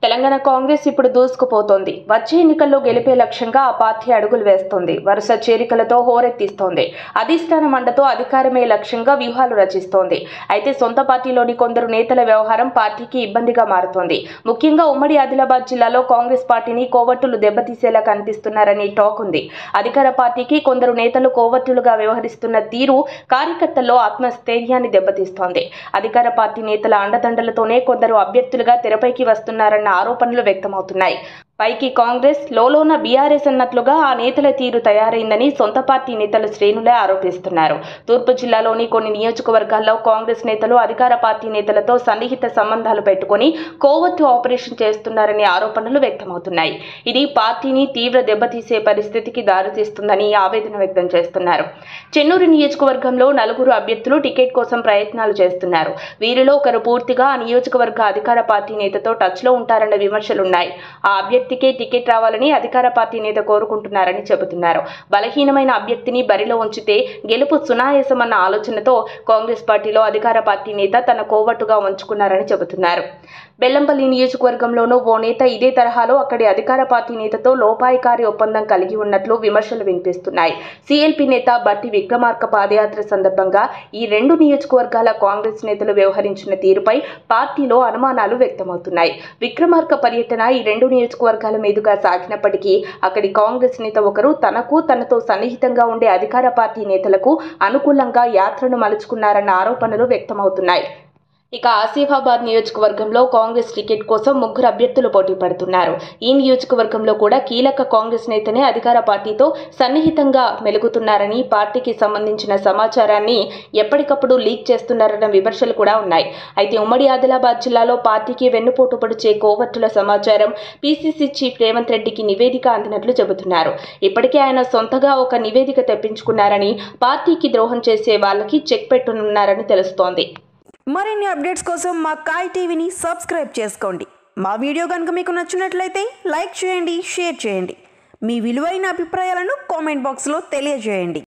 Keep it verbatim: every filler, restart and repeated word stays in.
తెలంగాణ కాంగ్రెస్ ఇప్పుడు దూసుకుపోతోంది. వచ్చే ఎన్నికల్లో గెలిపే లక్ష్యంగా ఆ పార్టీ అడుగులు వేస్తోంది. వరుస చేరికలతో హోరెత్తిస్తోంది. అధిష్టానం అండతో అధికారమే లక్ష్యంగా వ్యూహాలు రచిస్తోంది. అయితే సొంత పార్టీలోని కొందరు నేతల వ్యవహారం పార్టీకి ఇబ్బందిగా మారుతోంది. ముఖ్యంగా ఉమ్మడి ఆదిలాబాద్ జిల్లాలో కాంగ్రెస్ పార్టీని కోవట్టులు దెబ్బతీసేలా కనిపిస్తున్నారని టాక్ ఉంది. అధికార పార్టీకి కొందరు నేతలు కోవట్టులుగా వ్యవహరిస్తున్న తీరు కార్యకర్తల్లో ఆత్మస్థైర్యాన్ని దెబ్బతీస్తోంది. అధికార పార్టీ నేతల అండదండలతోనే కొందరు అభ్యర్థులుగా తెరపైకి వస్తున్నారన్న ఆరోపణలు వ్యక్తమవుతున్నాయి. పైకి కాంగ్రెస్, లోలోన బీఆర్ఎస్ అన్నట్లుగా ఆ నేతల తీరు తయారైందని సొంత పార్టీ నేతల శ్రేణులే ఆరోపిస్తున్నారు. తూర్పు జిల్లాలోని కొన్ని నియోజకవర్గాల్లో కాంగ్రెస్ నేతలు అధికార పార్టీ నేతలతో సన్నిహిత సంబంధాలు పెట్టుకుని కోవత్తు ఆపరేషన్ చేస్తున్నారనే ఆరోపణలు వ్యక్తమవుతున్నాయి. ఇది పార్టీని తీవ్ర దెబ్బతీసే పరిస్థితికి దారితీస్తుందని ఆవేదన వ్యక్తం చేస్తున్నారు. చెన్నూరు నియోజకవర్గంలో నలుగురు అభ్యర్థులు టికెట్ కోసం ప్రయత్నాలు చేస్తున్నారు. వీరిలో ఒకరు పూర్తిగా ఆ నియోజకవర్గ అధికార పార్టీ నేతతో టచ్లో ఉంటారన్న విమర్శలున్నాయి. ఆ అభ్యర్థి టికెట్ రావాలని అధికార పార్టీ నేత కోరుకుంటున్నారని చెబుతున్నారు. బలహీనమైన అభ్యర్థిని బరిలో ఉంచితే గెలుపు సునాయాసమన్న ఆలోచనతో కాంగ్రెస్ పార్టీలో అధికార పార్టీ నేత తన కోవట్టుగా ఉంచుకున్నారని చెబుతున్నారు. బెల్లంపల్లి నియోజకవర్గంలోనూ ఓ నేత ఇదే తరహాలో అక్కడి అధికార పార్టీ నేతతో లోపాయికారి ఒప్పందం కలిగి ఉన్నట్లు విమర్శలు వినిపిస్తున్నాయి. సీఎల్పీ నేత బట్టి విక్రమార్క పాదయాత్ర సందర్భంగా ఈ రెండు నియోజకవర్గాల కాంగ్రెస్ నేతలు వ్యవహరించిన తీరుపై పార్టీలో అనుమానాలు వ్యక్తమవుతున్నాయి. విక్రమార్క పర్యటన ఈ రెండు నియోజకవర్గాల మీదుగా సాగినప్పటికీ అక్కడి కాంగ్రెస్ నేత ఒకరు తనకు తనతో సన్నిహితంగా ఉండే అధికార పార్టీ నేతలకు అనుకూలంగా యాత్రను మలుచుకున్నారన్న ఆరోపణలు వ్యక్తమవుతున్నాయి. ఇక ఆసిఫాబాద్ నియోజకవర్గంలో కాంగ్రెస్ టికెట్ కోసం ముగ్గురు అభ్యర్థులు పోటీ పడుతున్నారు. ఈ నియోజకవర్గంలో కూడా కీలక కాంగ్రెస్ నేతనే అధికార పార్టీతో సన్నిహితంగా మెలుగుతున్నారని, పార్టీకి సంబంధించిన సమాచారాన్ని ఎప్పటికప్పుడు లీక్ చేస్తున్నారన్న విమర్శలు కూడా ఉన్నాయి. అయితే ఉమ్మడి ఆదిలాబాద్ జిల్లాలో పార్టీకి వెన్నుపోటు పొడిచే కోవట్టుల సమాచారం పీసీసీ చీఫ్ రేవంత్ రెడ్డికి నివేదిక అందినట్లు చెబుతున్నారు. ఇప్పటికే ఆయన సొంతగా ఒక నివేదిక తెప్పించుకున్నారని, పార్టీకి ద్రోహం చేసే వాళ్ళకి చెక్ పెట్టనున్నారని తెలుస్తోంది. మరిన్ని అప్డేట్స్ కోసం మా కాయ్ టీవీని సబ్స్క్రైబ్ చేసుకోండి. మా వీడియో కనుక మీకు నచ్చినట్లయితే లైక్ చేయండి, షేర్ చేయండి. మీ విలువైన అభిప్రాయాలను కామెంట్ బాక్స్లో తెలియజేయండి.